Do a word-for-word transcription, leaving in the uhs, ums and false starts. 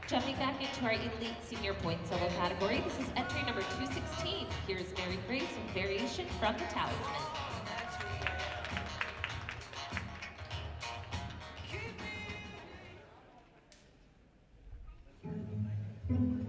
Jumping back into our elite senior point solo category, this is entry number two sixteen. Here's Mary Grace with Variation from the Talisman. Thank you.